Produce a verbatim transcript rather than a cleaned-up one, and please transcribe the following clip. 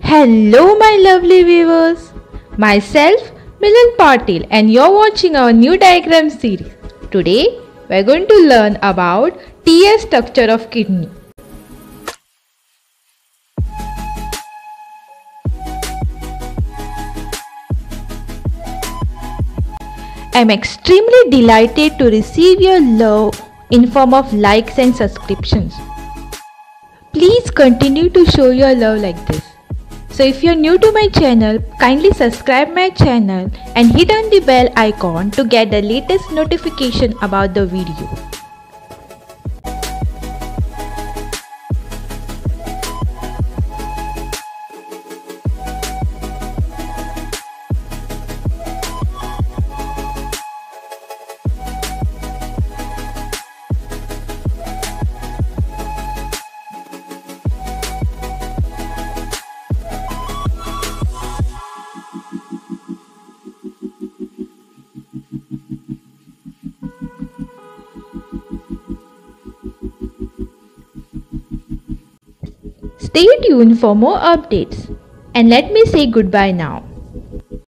Hello my lovely viewers, myself Milan Patil and you're watching our new diagram series. Today we're going to learn about T S structure of kidney. I'm extremely delighted to receive your love in form of likes and subscriptions. Please continue to show your love like this. So if you're new to my channel, kindly subscribe my channel and hit on the bell icon to get the latest notification about the video. Stay tuned for more updates and let me say goodbye now.